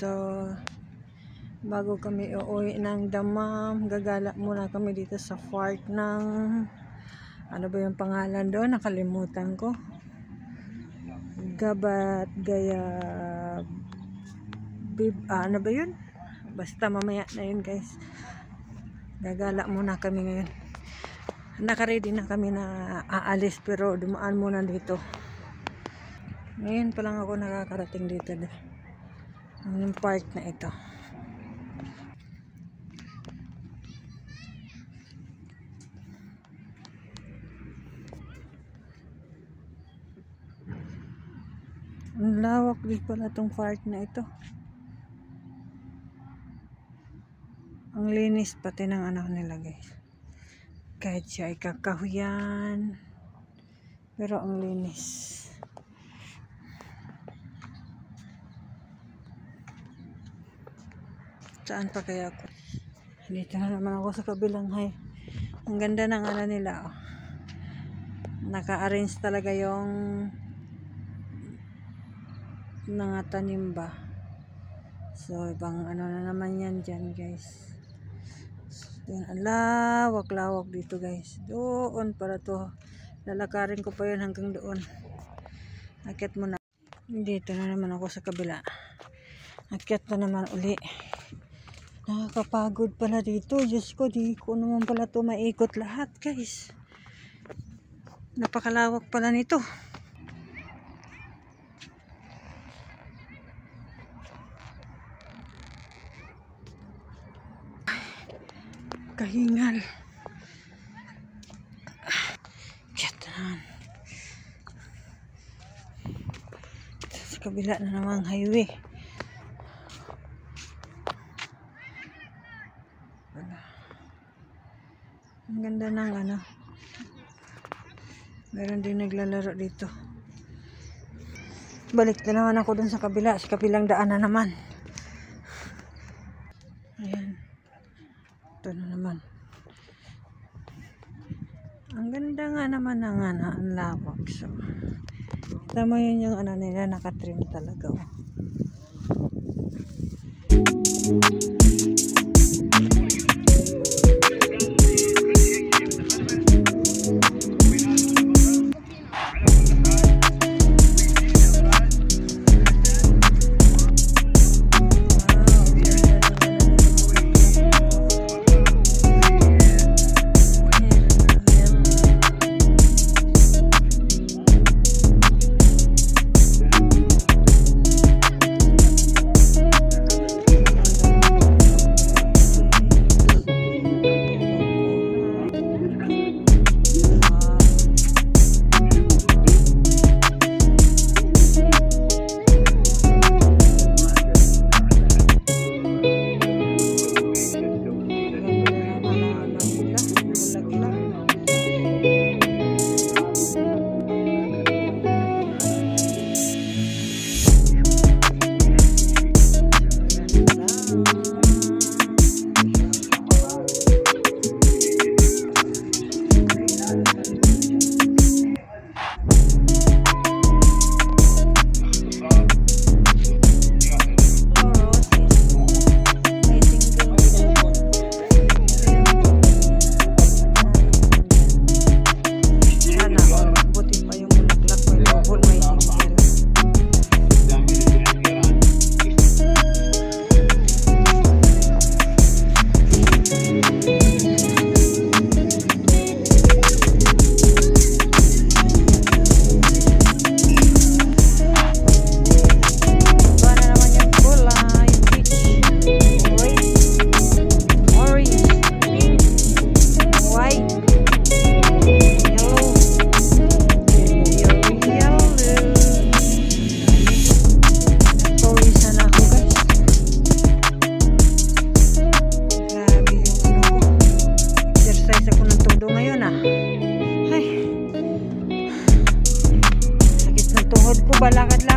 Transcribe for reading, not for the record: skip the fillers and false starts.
dito. Bago kami uuwi ng Damam, gagala muna kami dito sa park ng, ano ba yung pangalan doon? Nakalimutan ko. Gabat, Gaya, ano ba yun? Basta mamaya na yun guys. Gagala muna kami ngayon. Nakaready na kami na aalis pero dumaan muna dito. Ngayon pa lang ako nakakarating dito. Yung park na ito. Ang lawak din pala itong park na ito. Ang linis pati ng ano nila guys. Kahit siya ay kakahuyan, pero ang linis. Saan pa kaya ako? Dito na naman ako sa kabilang hay. Ang ganda ng ano nila. Oh. Naka-arrange talaga yung mga tanim ba. So ibang ano na naman yan dyan guys. Yan, ang lawak-lawak dito guys. Doon para to. Lalakarin ko pa yun hanggang doon. Akyat muna. Dito na naman ako sa kabila. Akyat na naman uli. Nakakapagod pala dito. Diyos ko, di ko naman pala to maikot lahat guys. Napakalawak pala nito. Kahingal. Akyat na naman. Sa kabila na naman highway. Ang ganda ng ano. Meron din naglalaro dito. Balik na naman ako dun sa kabila. Sa kabilang daan na naman. Ayan. Ito na naman. Ang ganda nga naman ng ano, ang lawak. So, tama yun yung ano nila, nakatrim talaga. Oh. Ay, sakit ng tuhod ko, balakad lang.